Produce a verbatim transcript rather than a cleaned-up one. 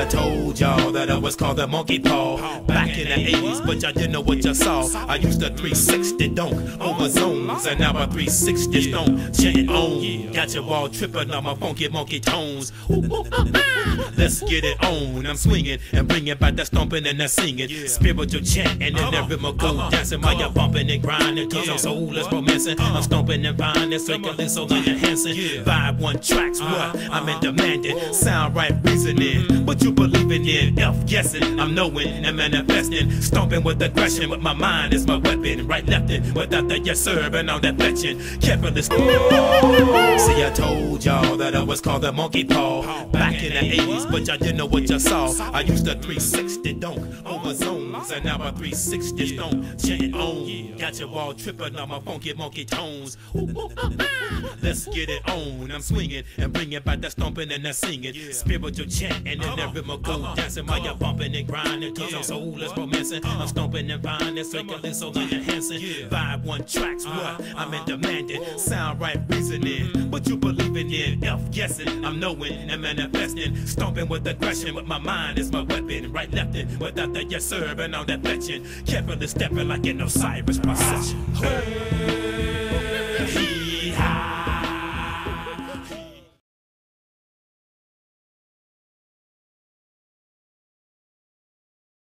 I told y'all that I was called the monkey paw back in the eighties, but y'all didn't know what y'all saw. I used a three sixty donk over zones, and now a three sixty stone chanting on. Got you all tripping on my funky monkey tones. Let's get it on. I'm swinging and bringing back that stomping and that singing, spiritual chant and then that rhythm go dancing while you're bumping and grinding. Cause I'm soulless romancing, I'm stomping and vibing, circling so like enhancing. Vibe one tracks, what I'm in demanding, sound right reasoning, what you believing in, F guessing, I'm knowing and manifesting, stomping with aggression, with my mind is my weapon, right leftin', without the yes sir and all that fetching, careful listening. See, I told y'all that I was called the monkey paw back in the eighties, but y'all didn't know what y'all saw. I used a three sixty donk over zones, and now a three sixty stone chanting on. Got you all tripping on my funky monkey tones. Let's get it on. I'm swinging and bringing back that stomping and that singing, spiritual chant and then that rhythm go dancing while you're bumping and grinding. Cause I'm soulless romancing, I'm stomping and vibing, circling so like enhancing. Vibe one tracks, what I'm in demanding, sound right reasoning, what you believing in, F guessing, I'm knowing and manifesting, stomping with aggression, with my mind is my weapon, right leftin', without that yes sir and all that fetching, carefully stepping like an Osiris procession.